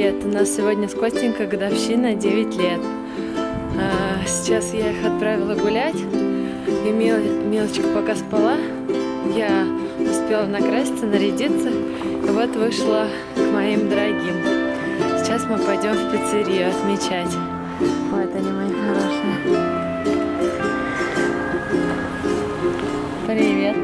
привет! У нас сегодня с Костенькой годовщина 9 лет. Сейчас я их отправила гулять, и Милочка пока спала. Я успела накраситься, нарядиться, и вот вышла к моим дорогим. Сейчас мы пойдем в пиццерию отмечать. Вот они, мои хорошие. Привет!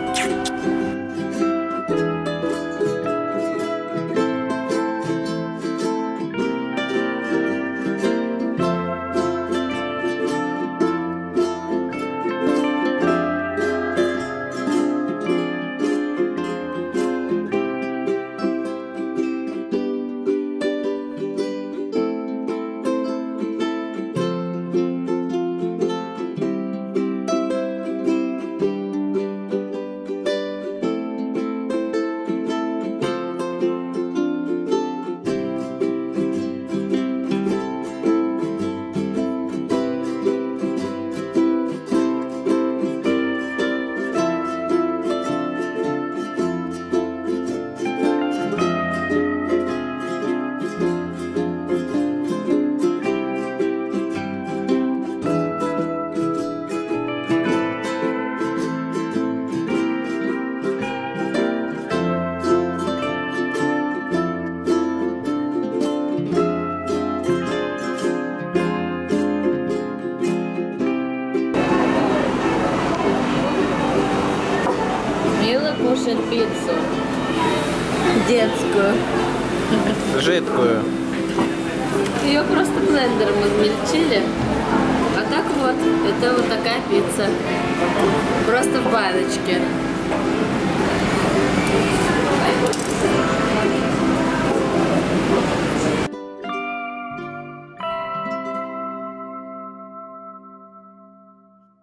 Кушать пиццу. Детскую. Жидкую. Ее просто блендером измельчили. А так вот, это вот такая пицца. Просто в баночке.